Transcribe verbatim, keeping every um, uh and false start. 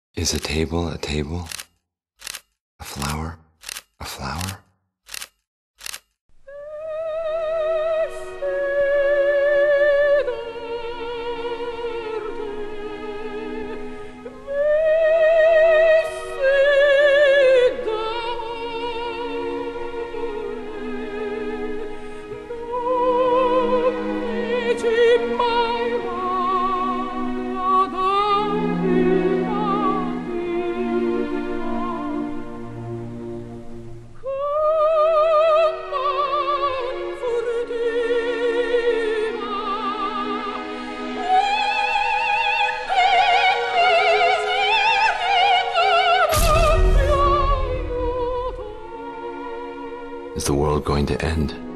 Is a table a table? A flower a flower? Is the world going to end?